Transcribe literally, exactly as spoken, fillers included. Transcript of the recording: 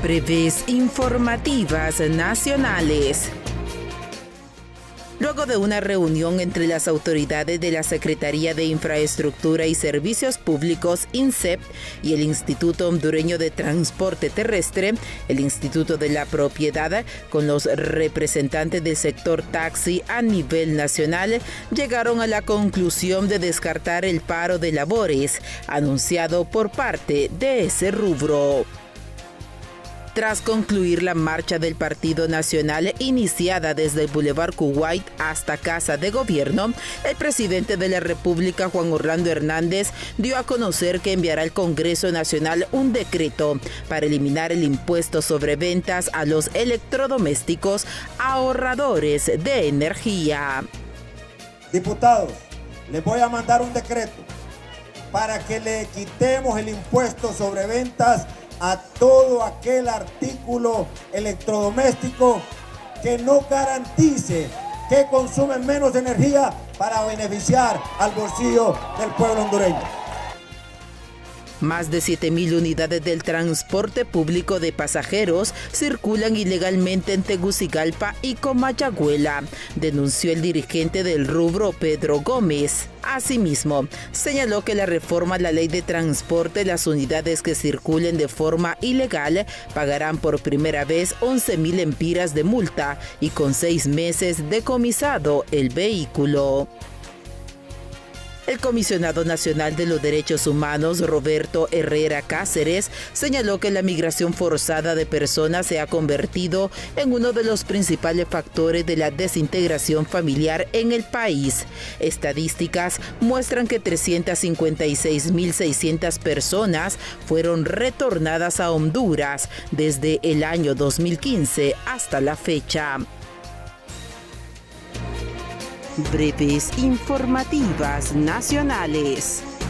Breves informativas nacionales. Luego de una reunión entre las autoridades de la Secretaría de Infraestructura y Servicios Públicos, INSEP, y el Instituto Hondureño de Transporte Terrestre, el Instituto de la Propiedad, con los representantes del sector taxi a nivel nacional, llegaron a la conclusión de descartar el paro de labores anunciado por parte de ese rubro. Tras concluir la marcha del Partido Nacional iniciada desde el Boulevard Kuwait hasta Casa de Gobierno, el presidente de la República, Juan Orlando Hernández, dio a conocer que enviará al Congreso Nacional un decreto para eliminar el impuesto sobre ventas a los electrodomésticos ahorradores de energía. Diputados, les voy a mandar un decreto para que le quitemos el impuesto sobre ventas a todo aquel artículo electrodoméstico que no garantice que consumen menos energía para beneficiar al bolsillo del pueblo hondureño. Más de siete mil unidades del transporte público de pasajeros circulan ilegalmente en Tegucigalpa y Comayagüela, denunció el dirigente del rubro, Pedro Gómez. Asimismo, señaló que la reforma a la ley de transporte, las unidades que circulen de forma ilegal pagarán por primera vez once mil empiras de multa y con seis meses decomisado el vehículo. El comisionado nacional de los derechos humanos, Roberto Herrera Cáceres, señaló que la migración forzada de personas se ha convertido en uno de los principales factores de la desintegración familiar en el país. Estadísticas muestran que trescientas cincuenta y seis mil seiscientas personas fueron retornadas a Honduras desde el año dos mil quince hasta la fecha. Breves informativas nacionales.